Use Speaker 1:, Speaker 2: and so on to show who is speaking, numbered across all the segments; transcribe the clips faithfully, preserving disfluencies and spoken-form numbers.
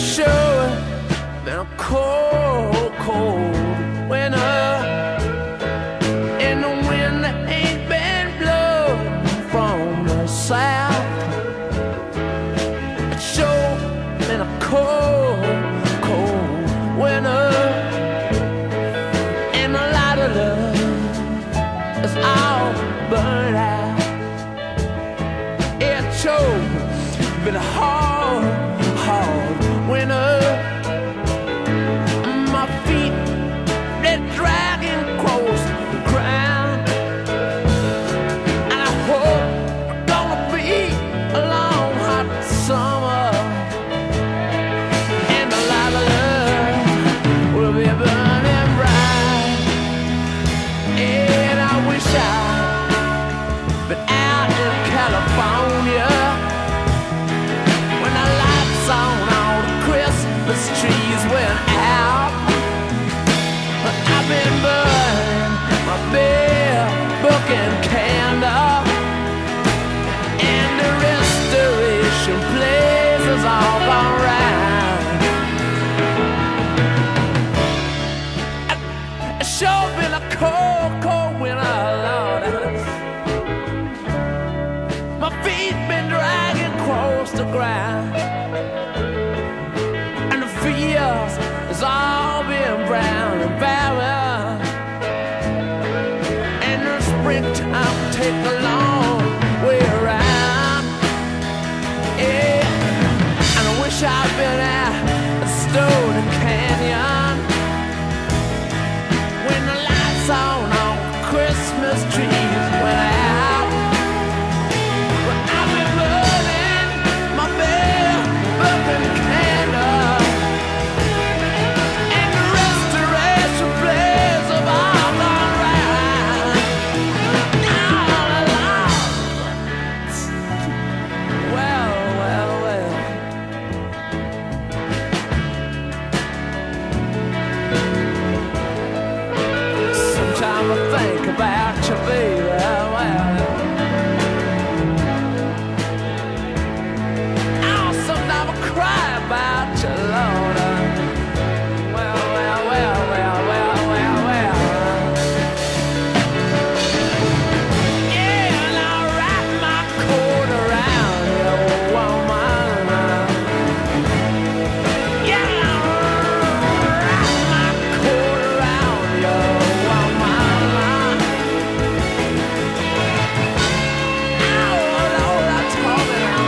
Speaker 1: sure been a cold, cold winter, and the wind that ain't been blowing from the south. It's sure been a cold, cold winter, and a lot of love is all burned out. It's sure been a hard, hard winter. My feet, they're dragging across the ground, and I hope it's gonna be a long, hot summer, and a lot of love will be burning bright. And I wish I'd been out in California when the lights on all the Christmas trees went out. But I've been burning my bare book and candle, and the restoration place is all gone round. It's sure been a cold, cold winter, Lord. My feet been dragging across the ground, and the fields has all been brown and barren, and the springtime take a long way around. Yeah, and I wish I'd been at a Stone Canyon when the lights on all the Christmas trees went out. But I've been burning my bare burning candle, and the restoration plays of all gone round. All along. Well, well, well. Sometimes I think about you, baby. Well, oh, sometimes I cry about you, Lord. Well, well, well, well, well, well, well. Yeah, and I wrap my coat around you, woman. Yeah, and I wrap my coat around you, woman. Oh, Lord, I told me now.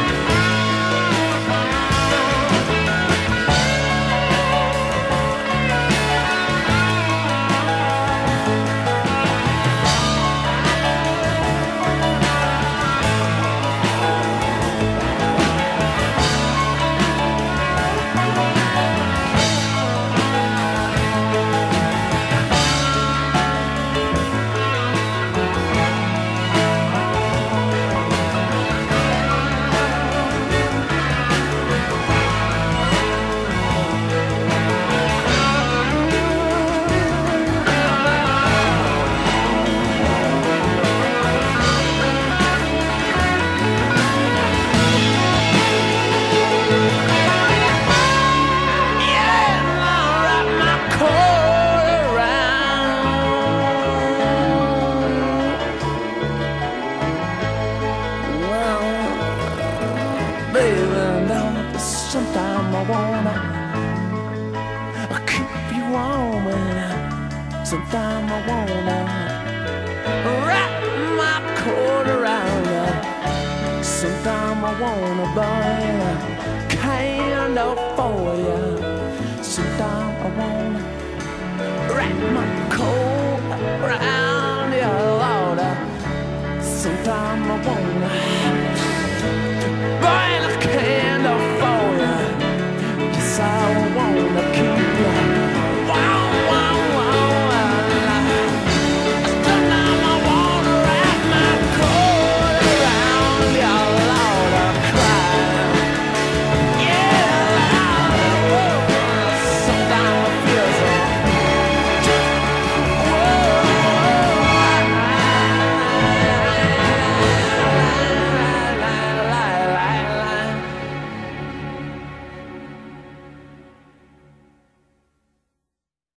Speaker 1: Yeah, and I wrap my coat around. Well, baby, now sometime I wanna keep you warm, and sometime I wanna wrap my coat around you. Sometime I wanna burn a candle for you. Sometime I wanna wrap my coat around you, Lord. Sometime I wanna burn a candle for you. Yes, I wanna.